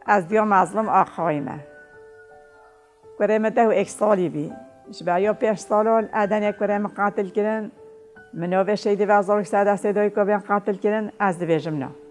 از دیا مظلوم آخای ما کریم ده و یک سالی بی شبایا 5 سال ادن یک کریم قاتل کردن منو به شهید و 1103 که بیان قاتل کردن از دبیجم نه